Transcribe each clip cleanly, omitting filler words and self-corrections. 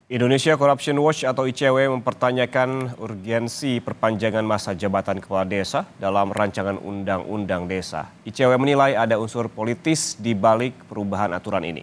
Indonesia Corruption Watch atau ICW mempertanyakan urgensi perpanjangan masa jabatan kepala desa dalam rancangan undang-undang desa. ICW menilai ada unsur politis di balik perubahan aturan ini.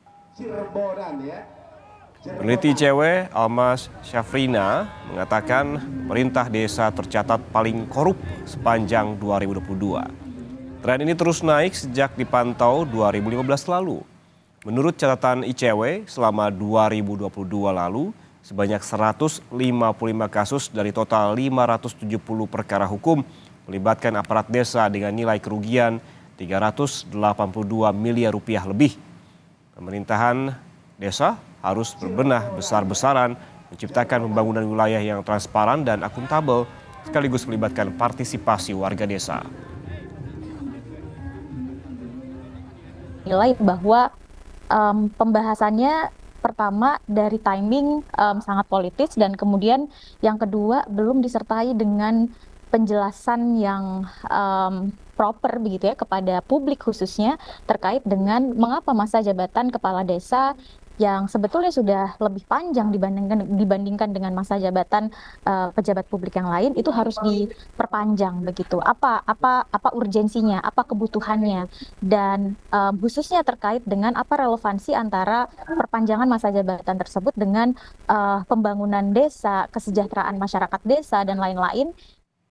Peneliti ICW, Almas Syafrina, mengatakan pemerintah desa tercatat paling korup sepanjang 2022. Tren ini terus naik sejak dipantau 2015 lalu. Menurut catatan ICW, selama 2022 lalu, sebanyak 155 kasus dari total 570 perkara hukum melibatkan aparat desa dengan nilai kerugian 382 miliar rupiah lebih. Pemerintahan desa harus berbenah besar-besaran, menciptakan pembangunan wilayah yang transparan dan akuntabel, sekaligus melibatkan partisipasi warga desa. Nilai bahwa pembahasannya pertama dari timing sangat politis, dan kemudian yang kedua belum disertai dengan penjelasan yang proper begitu ya kepada publik, khususnya terkait dengan mengapa masa jabatan kepala desa yang sebetulnya sudah lebih panjang dibandingkan dengan masa jabatan pejabat publik yang lain itu harus diperpanjang begitu. Apa urgensinya, apa kebutuhannya, dan khususnya terkait dengan apa relevansi antara perpanjangan masa jabatan tersebut dengan pembangunan desa, kesejahteraan masyarakat desa dan lain-lain